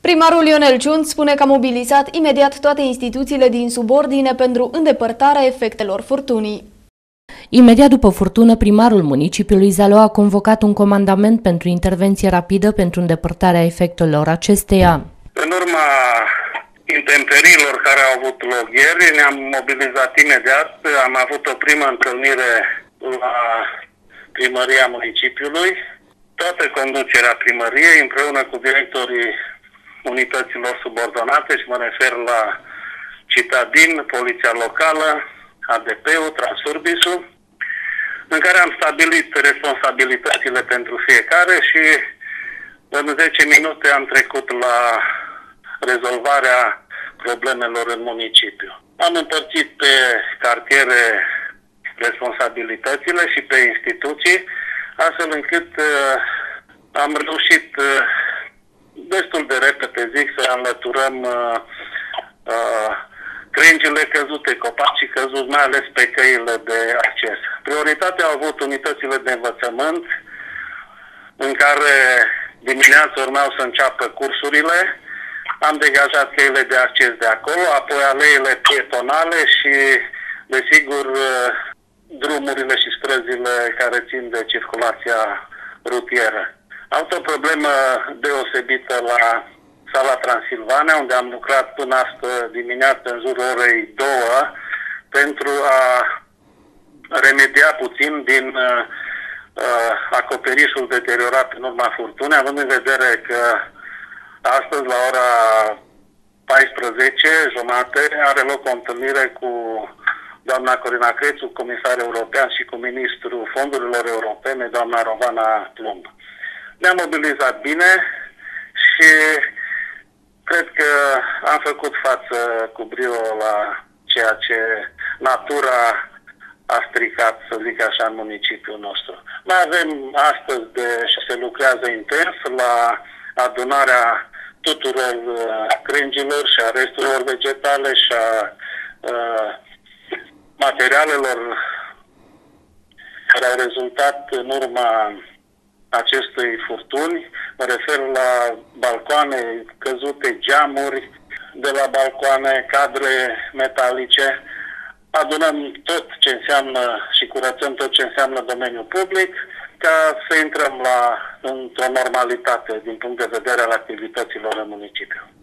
Primarul Ionel Ciunt spune că a mobilizat imediat toate instituțiile din subordine pentru îndepărtarea efectelor furtunii. Imediat după furtună, primarul municipiului Zalău a convocat un comandament pentru intervenție rapidă pentru îndepărtarea efectelor acesteia. În urma intemperiilor care au avut loc ieri, ne-am mobilizat imediat. Am avut o primă întâlnire la primăria municipiului. Toată conducerea primăriei, împreună cu directorii unităților subordonate, și mă refer la Citadin, Poliția Locală, ADP-ul, Transurbisul, în care am stabilit responsabilitățile pentru fiecare și în 10 minute am trecut la rezolvarea problemelor în municipiu. Am împărțit pe cartiere responsabilitățile și pe instituții, astfel încât am reușit destul de repede, zic, să înlăturăm crengile căzute, copacii căzuți, mai ales pe căile de acces. Prioritatea au avut unitățile de învățământ, în care dimineața urmau să înceapă cursurile. Am degajat căile de acces de acolo, apoi aleile pietonale și, desigur, drumurile și străzile care țin de circulația rutieră. Am avut o problemă deosebită la Sala Transilvania, unde am lucrat până astă dimineață în jurul orei 2 pentru a remedia puțin din acoperișul deteriorat în urma furtunii, având în vedere că astăzi la ora 14:30 are loc o întâlnire cu doamna Corina Crețu, comisar european, și cu ministrul fondurilor europene, doamna Rovana Plumb. Ne-am mobilizat bine și cred că am făcut față cu brio la ceea ce natura a stricat, să zic așa, în municipiul nostru. Mai avem astăzi și se lucrează intens la adunarea tuturor crengilor și a resturilor vegetale și a materialelor care au rezultat în urma acestei furtuni. Mă refer la balcoane căzute, geamuri de la balcoane, cadre metalice. Adunăm tot ce înseamnă și curățăm tot ce înseamnă domeniul public ca să intrăm într-o normalitate din punct de vedere al activităților în municipiu.